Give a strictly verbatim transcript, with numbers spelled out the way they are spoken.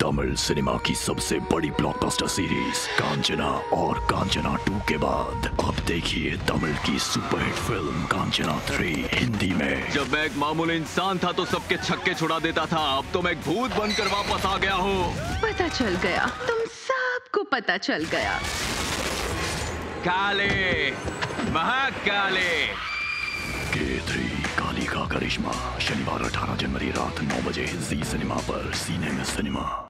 Tamil cinema की सबसे बड़ी ब्लॉकबस्टर सीरीज कांचना और कांचना टू के बाद अब देखिए तमिल की superhit film Kanchana three Hindi में। जब मैं एक मामूली इंसान था तो सबके छक्के छुड़ा देता था, अब तो मैं एक भूत बनकर वापस आ गया हूँ। पता चल गया, तुम सबको पता चल गया। काले, महाकाले। के थ्री काली का करिश्मा शनिवार अठारह जनवरी रात नौ बजे जी सिनेमा पर। सीने में सिनेमा।